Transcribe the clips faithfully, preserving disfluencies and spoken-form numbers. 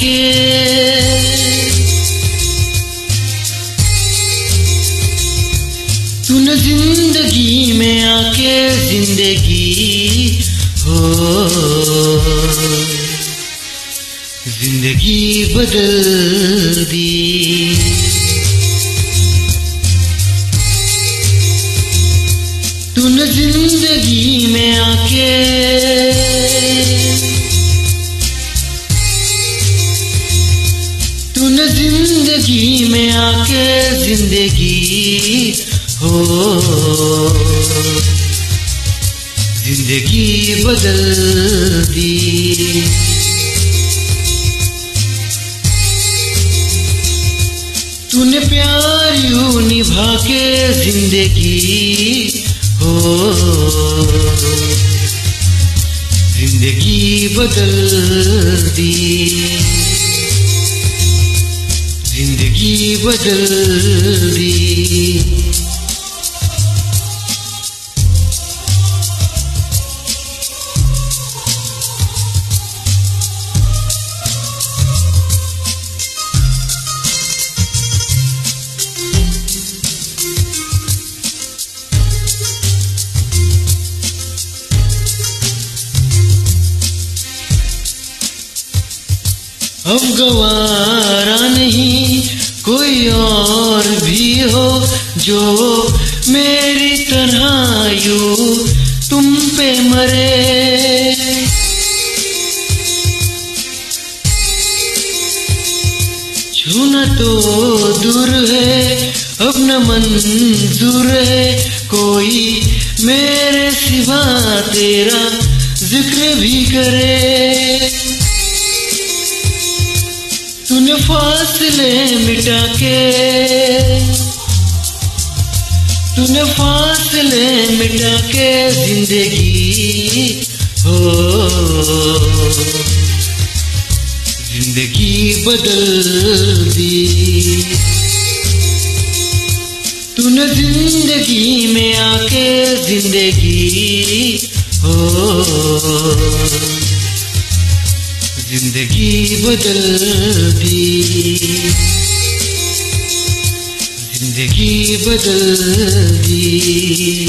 आके तूने जिंदगी में आके जिंदगी हो जिंदगी बदल दी। तूने जिंदगी में आके तूने जिंदगी में आके जिंदगी हो जिंदगी बदल दी। तूने प्यार यूं निभा के जिंदगी हो जिंदगी बदल दी। जिंदगी बदल दी। अब गवारा नहीं कोई और भी हो जो मेरी तरह यूं तुम पे मरे। छूना तो दूर है अब न मंजूर है कोई मेरे सिवा तेरा जिक्र भी करे। तूने फासले मिटा के तूने फासले मिटा के जिंदगी हो जिंदगी बदल दी। तूने जिंदगी में आके जिंदगी हो जिंदगी बदल दी। जिंदगी बदल दी।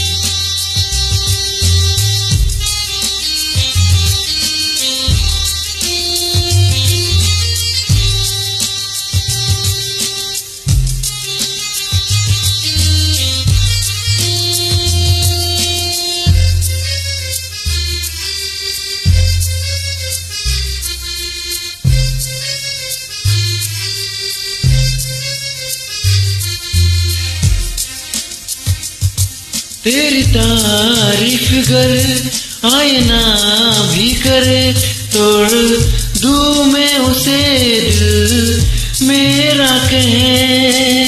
तेरी तारीफ कर आईना भी करे तोड़ दूं मैं उसे दिल मेरा कहे।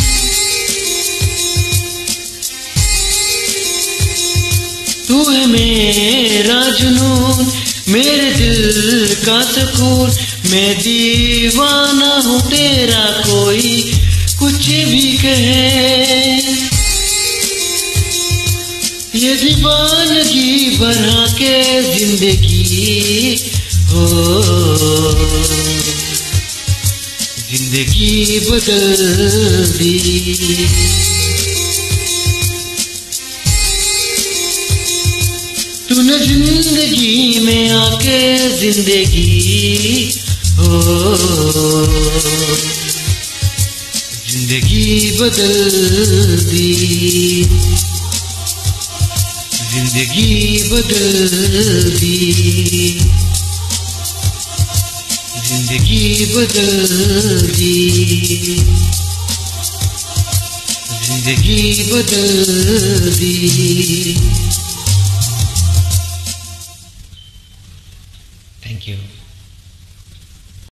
तू है मेरा जुनून मेरे दिल का सुकून मैं दीवाना हूँ तेरा कोई कुछ भी कहे। ये दीवानगी बना के जिंदगी हो जिंदगी बदल दी। तूने जिंदगी में आके जिंदगी हो जिंदगी बदल दी। जिंदगी बदल दी। जिंदगी बदल दी। जिंदगी बदल दी। Thank you.